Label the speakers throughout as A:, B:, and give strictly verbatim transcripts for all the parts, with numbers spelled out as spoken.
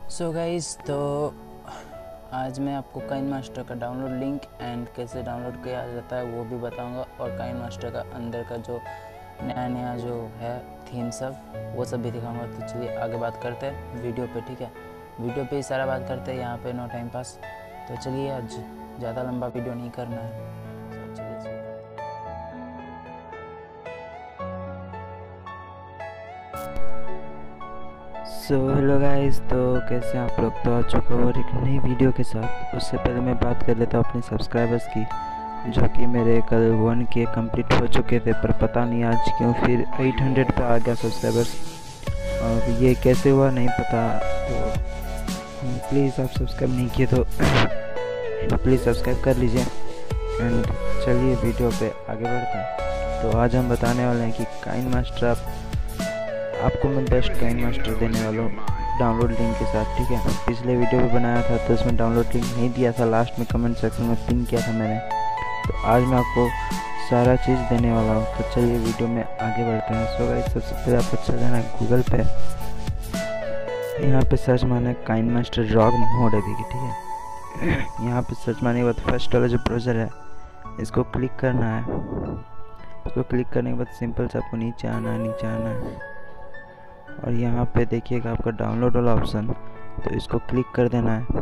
A: So guys, तो आज मैं आपको काइन मास्टर का डाउनलोड लिंक एंड कैसे डाउनलोड किया जाता है वो भी बताऊंगा, और काइन मास्टर का अंदर का जो नया नया जो है थीम सब वो सब भी दिखाऊंगा। तो चलिए आगे बात करते हैं वीडियो पे, ठीक है। वीडियो पे ही सारा बात करते हैं, यहाँ पे नो टाइम पास। तो चलिए आज ज़्यादा लंबा वीडियो नहीं करना है, तो चलिए शुरू करते हैं।
B: सो हेलो गाइस, तो कैसे हैं आप लोग। तो आ चुका हूँ और एक नई वीडियो के साथ। उससे पहले मैं बात कर लेता हूँ अपने सब्सक्राइबर्स की, जो कि मेरे कल वन के कंप्लीट हो चुके थे, पर पता नहीं आज क्यों फिर एट हंड्रेड पे आ गया सब्सक्राइबर्स। और ये कैसे हुआ नहीं पता, तो प्लीज़ आप सब्सक्राइब नहीं किए तो प्लीज़ सब्सक्राइब कर लीजिए। एंड चलिए वीडियो पे आगे बढ़ते हैं। तो आज हम बताने वाले हैं कि काइन मास्टर आप आपको मैं बेस्ट काइन मास्टर देने वाला हूँ डाउनलोड लिंक के साथ, ठीक है। पिछले वीडियो भी बनाया था तो उसमें डाउनलोड लिंक नहीं दिया था, लास्ट में कमेंट सेक्शन में पिन किया था मैंने। तो आज मैं आपको सारा चीज़ देने वाला हूँ। तो चलिए वीडियो में आगे बढ़ते हैं। सो गाइस, सबसे पहले आपको चल जाना है गूगल पे। यहाँ पे सर्च मारना है काइन मास्टर रॉग मोड है, देखिए, ठीक है। यहाँ पे सर्च मारने के बाद फर्स्ट वाला जो ब्राउज़र है इसको क्लिक करना है। इसको क्लिक करने के बाद सिंपल से आपको नीचे आना है, नीचे आना है और यहाँ पे देखिएगा आपका डाउनलोड वाला ऑप्शन, तो इसको क्लिक कर देना है।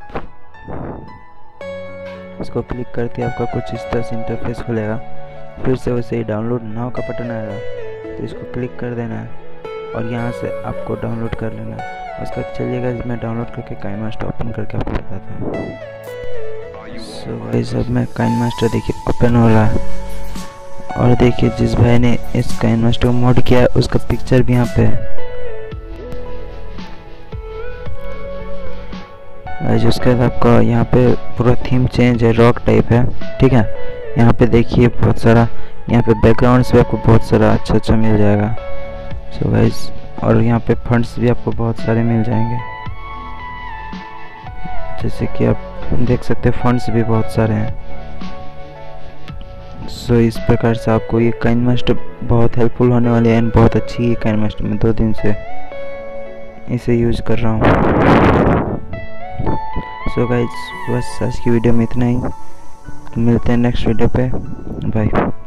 B: इसको क्लिक करके आपका कुछ इस तरह से इंटरफेस खुलेगा। फिर से वैसे ही डाउनलोड नाउ का बटन आएगा, तो इसको क्लिक कर देना है और यहाँ से आपको डाउनलोड कर लेना है। उसका चलिएगा मैं डाउनलोड करके काइन मास्टर ओपन करके आपको बताता हूँ। सो गाइस, अब मैं काइन मास्टर देखिए ओपन हो रहा है, और देखिए जिस भाई ने इस काइन मास्टर को मोड किया है उसका पिक्चर भी यहाँ पे है। उसके बाद आपका यहाँ पे पूरा थीम चेंज है, रॉक टाइप है, ठीक है। यहाँ पे देखिए बहुत सारा, यहाँ पे बैकग्राउंड्स भी आपको बहुत सारा अच्छा अच्छा मिल जाएगा। सो गाइस, और यहाँ पे फंड्स भी आपको बहुत सारे मिल जाएंगे, जैसे कि आप देख सकते हैं फंड्स भी बहुत सारे हैं। सो so, इस प्रकार से आपको ये काइन मास्टर बहुत हेल्पफुल होने वाली है एंड बहुत अच्छी है काइन मास्टर। मैं दो दिन से इसे यूज़ कर रहा हूँ। सो गाइस, बस आज की वीडियो में इतना ही। मिलते हैं नेक्स्ट वीडियो पे, बाय।